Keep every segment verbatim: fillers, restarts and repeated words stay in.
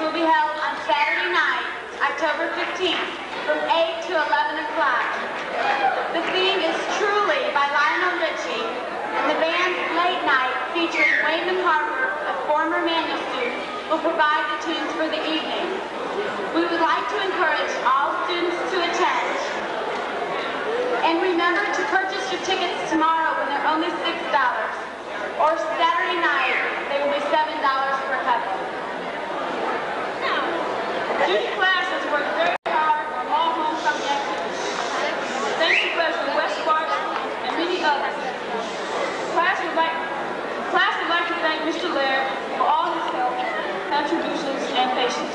will be held on Saturday night, October fifteenth, from eight to eleven o'clock. The theme is Truly by Lionel Richie, and the band's Late Night, featuring Wayman Harper, a former manual student, will provide the tunes for the evening. We would like to encourage all students to attend. And remember to purchase your tickets tomorrow when they're only six dollars. Or Saturday night, they will be seven dollars per couple. These classes work very hard on all homecoming activities. Thanks to President West Sparks and many others. Class would like, class would like to thank Mister Laird for all his help, contributions, and patience.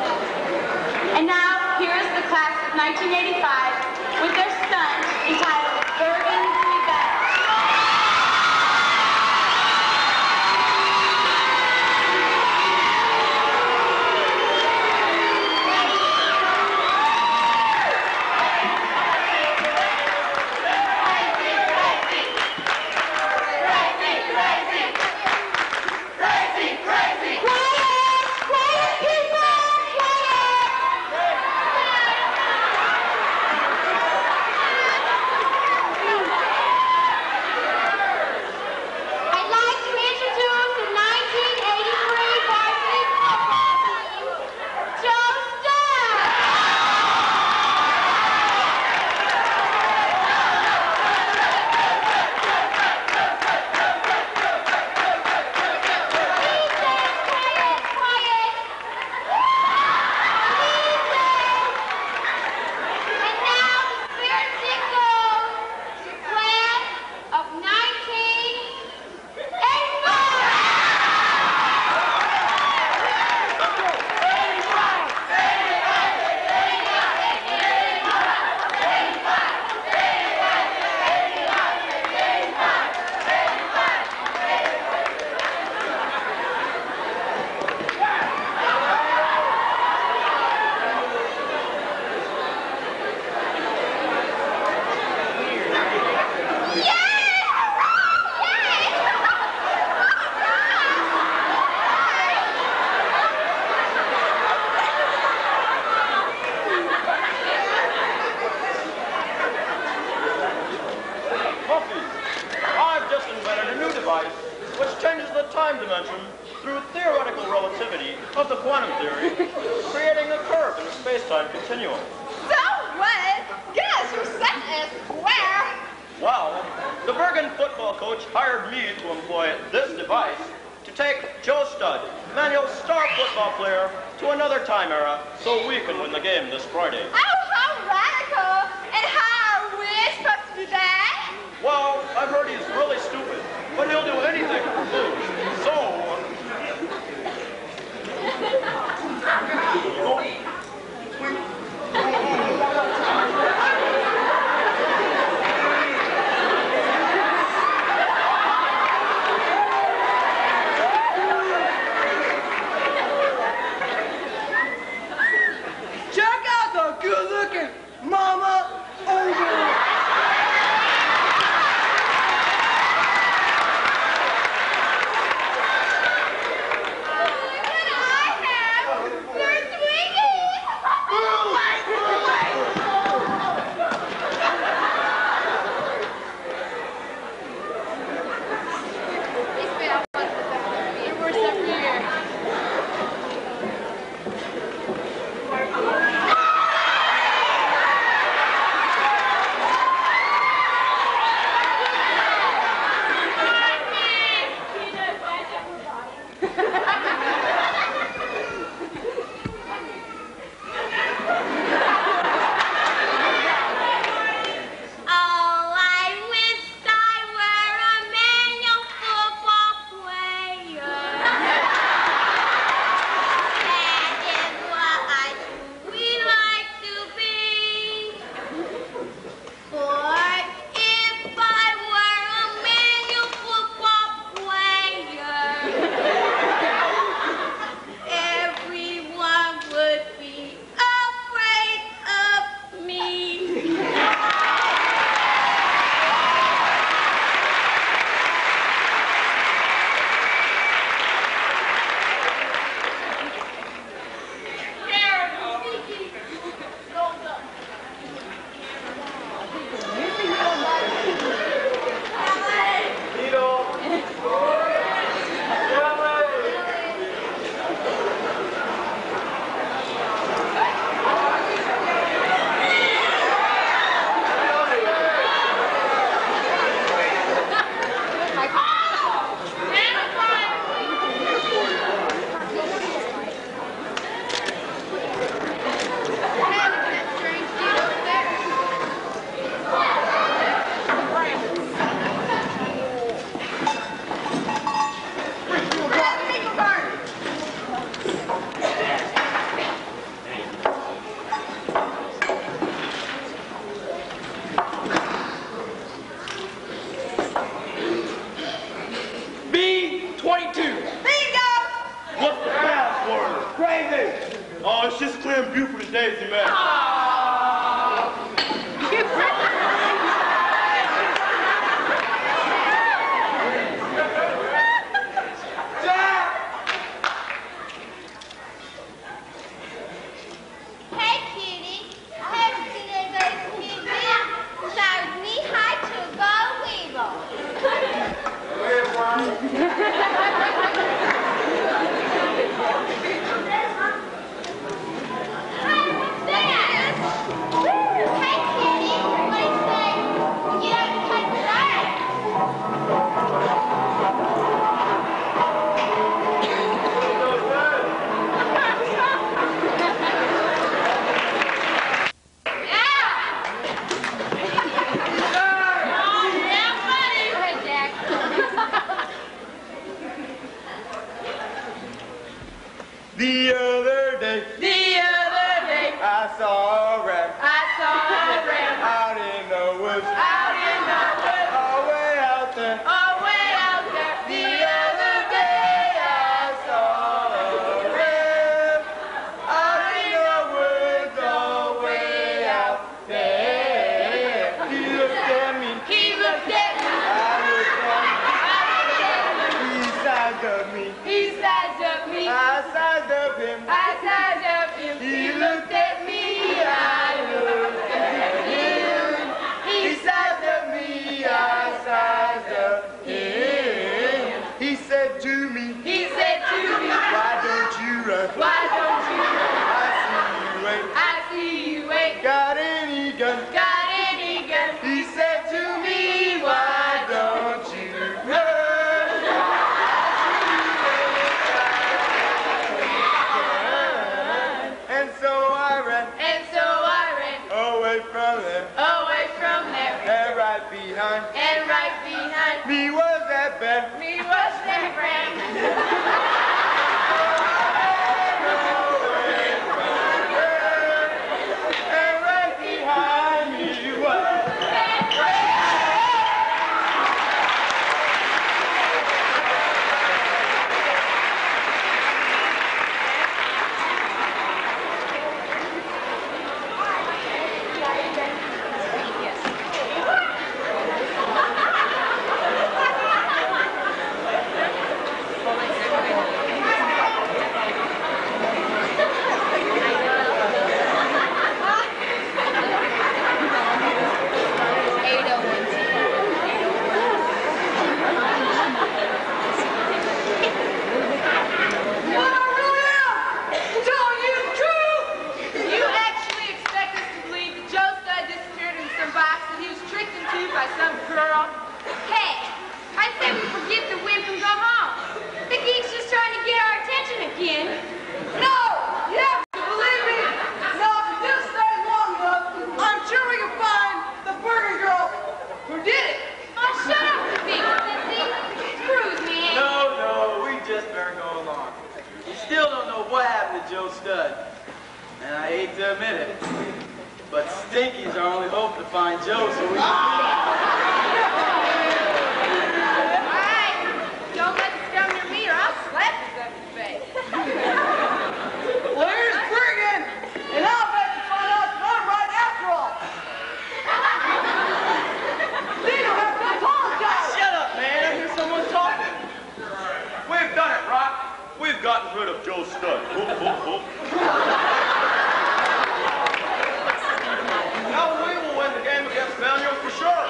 And now, here is the class of nineteen eighty-five with their stunt entitled Bergen Revenge. Check out the good He sized up me. I sized up him. I sized up him. He looked at me. I looked at him. He sized up me. I sized up him. He said to me. He said to me. Why don't you run? Why don't you run? I see you ain't I see you ain't got any gun. got any gun. He said to me, why don't you run? And so I ran And so I ran away from there. away from there. And right behind And right behind me was that bear. me was that ram. And right behind me was You actually expect us to believe that Joe Stunt disappeared in some box that he was tricked into by some girl? Hey, I say we forget the wimp and go home. The geek's just trying to get our attention again. No! You have to believe me! No, if you just stay long enough, I'm sure we can find the burger girl who did it! Oh, shut up, you big sissy. Screws, man. No, no, we just better go along. We still don't know what happened to Joe Studd. And I hate to admit it, but Stinky's our only hope to find Joe, so we... All right, don't let this come near me or I'll slap this up your face. Well, here's Friggin! And I'll bet you find out that I'm right after all! Then you'll have to apologize! Shut up, man! I hear someone talking. We've done it, Rock. We've gotten rid of Joe Stunt. Whoop, whoop, whoop. Now we will win the game against Manuel for sure.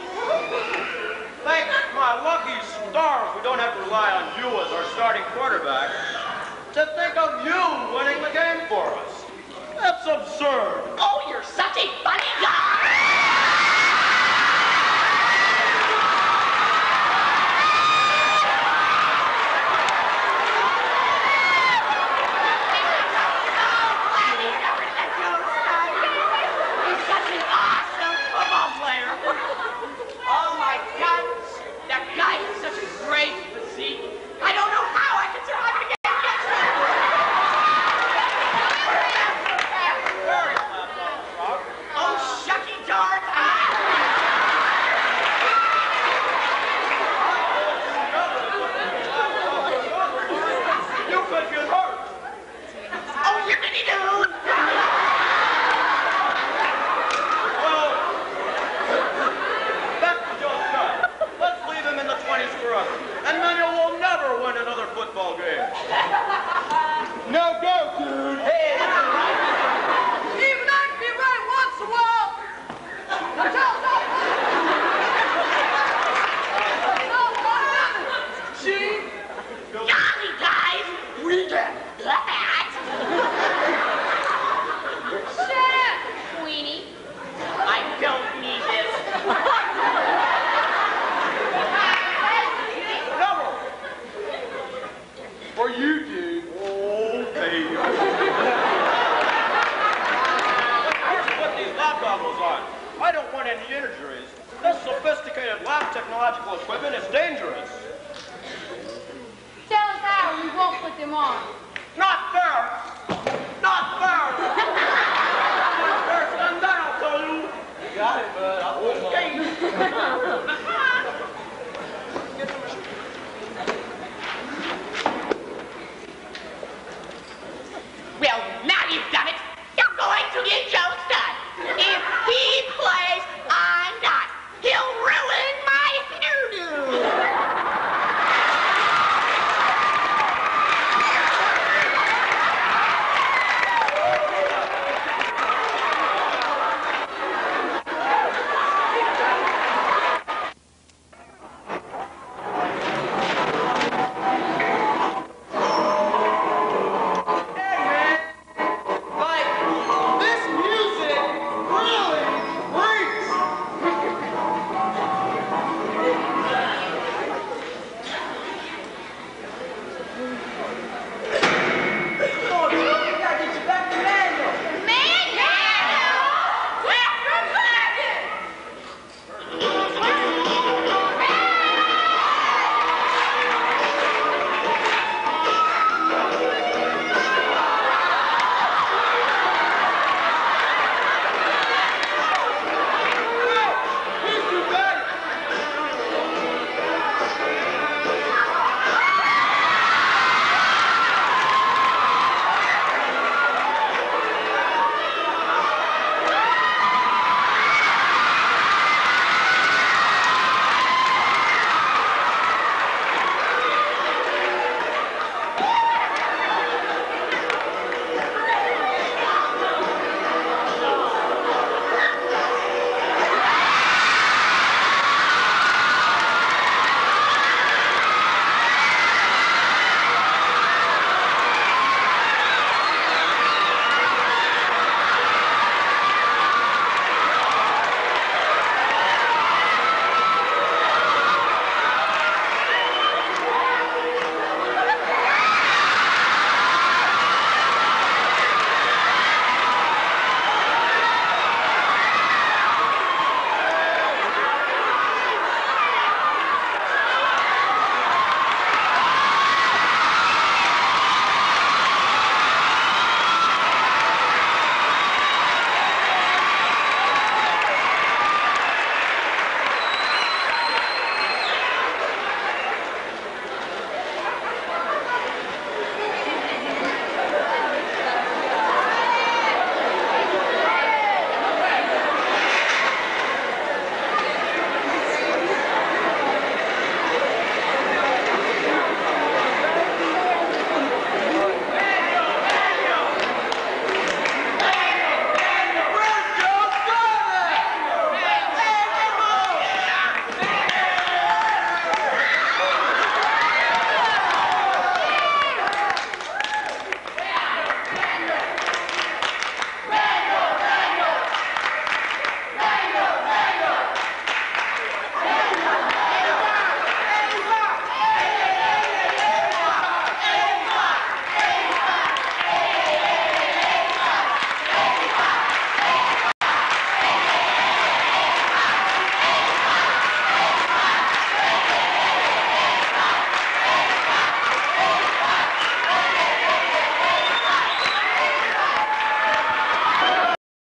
Thank my lucky stars we don't have to rely on you as our starting quarterback to think of you winning the game for us. That's absurd. Oh, you're such a funny guy! He's such an awesome football player. Oh my God, that guy has such a great physique. I don't know how I can survive a game against him. Very left off, Rock. Oh, shucky darn. You could get hurt. Oh, you're gonna do. Well, back to Joe Stunt. Let's leave him in the twenties forever. And Manuel will never win another football game. no go, dude. Hey, Even I can be right once in a while! Now tell us all about it! Tell us about it! Gene? Golly, guys, we got that. Shut up, Queenie. I don't need this. Never. For you, dude. Oh, baby. Let's put these lab goggles on. I don't want any injuries. This sophisticated lab technological equipment is dangerous. Tell us how or we won't put them on. Not fair. Not fair. First, and then I'll tell you. you got it, bud. I'll put it on. Okay.